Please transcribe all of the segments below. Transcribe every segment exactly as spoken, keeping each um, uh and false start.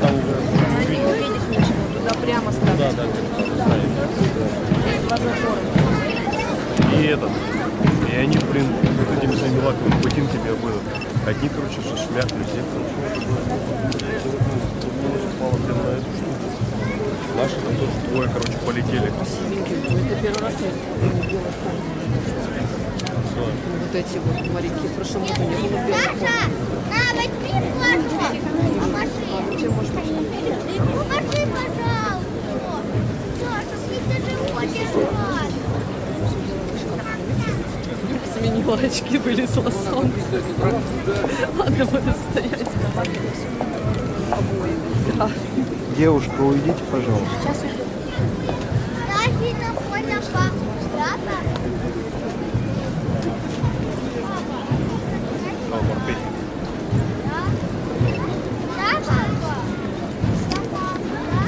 там уже увидишь ничего, туда прямо ставить. Да, да, и этот. И они, блин, вот этими своими лаковыми ботинками обоют. Одни, короче, шмякли, все, короче. Попало прямо на эту штуку. Наши там тоже двое, короче, полетели. Это первый раз я видела форму. Вот эти вот моряки. В прошлом году не было белых форм. На, возьми флажку. Помаши. Чем можешь помочь? Помаши, пожалуйста. Саша, мне даже очень рад. Сменила очки, вылезло солнце. Ладно, буду стоять. Обои. Да. Девушка, уйдите, пожалуйста. Сейчас уйду. Даси на поле папу. Да, папа? А, морпехи. Да? Да, папа? Да, папа, да?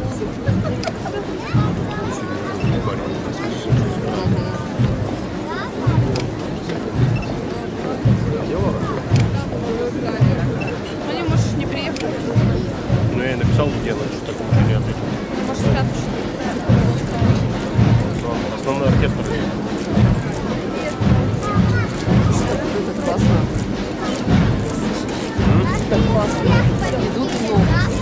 Ну, не можешь не приехать. Ну, я и написал, где она, что так ничего не ответил. Может, спрятать, что ли? Основной оркестр. Это классно. Это классно. Идут в ногу.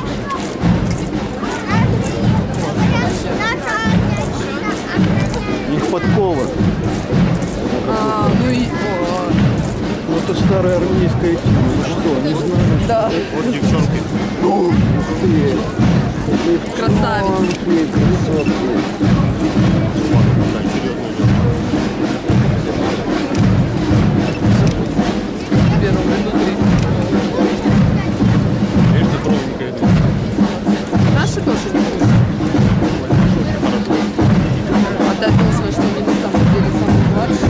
У них подкова. А, ну и... О, Ну, это старая армейская тема. Ну что, не знаю. да. Вот девчонки. Ух ты! Красавица. Девчонки, красотки. Так, серьезно идет. Первым внутри. Видишь, ты ровненько идут. Наши тоже не хуже. Отдать должное, что они на самом деле самые младшие.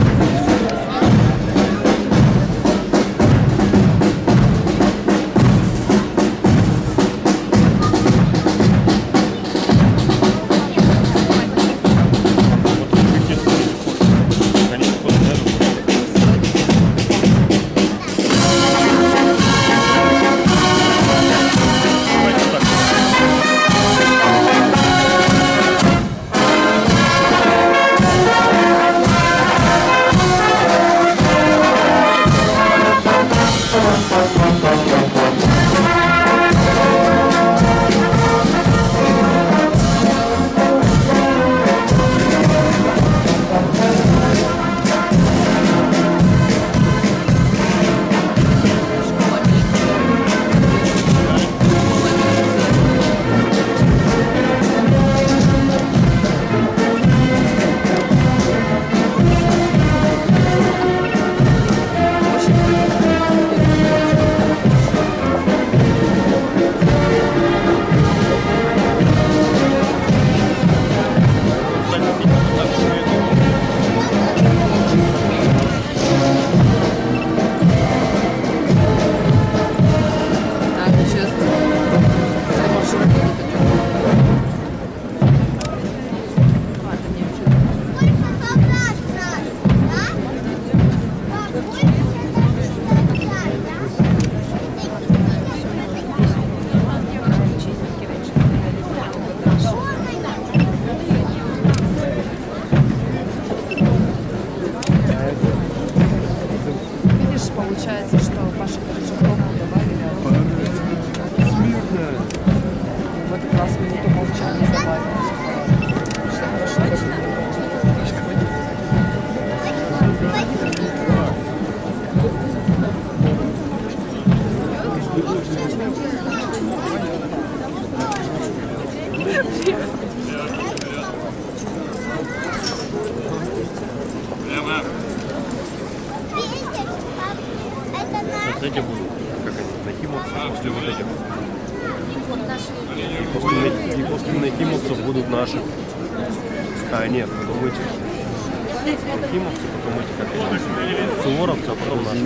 Получается, что Паша Коржаков добавили. Смирно. В этот раз минуту молчания добавили. Что хорошо. Вот эти будут, как они, нахимовцы, после вот этих. И после, и после нахимовцев будут наши. А, нет, потом эти. Нахимовцы, потом эти, как они, суворовцы, а потом наши.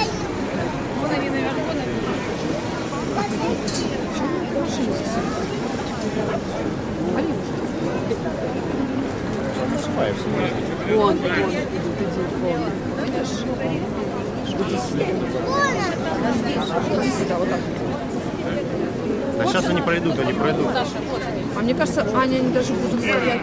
Вон, вон, идут эти волны. Видишь? Иди сюда. Иди сюда, вот так. Да сейчас они пройдут, они пройдут. А мне кажется, Аня, они даже будут стоять.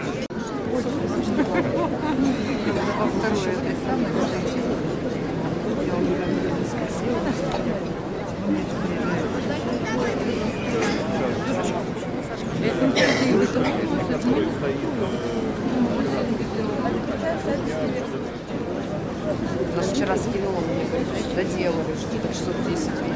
Нас вчера с Кириллом мне доделали, что-то часов десять.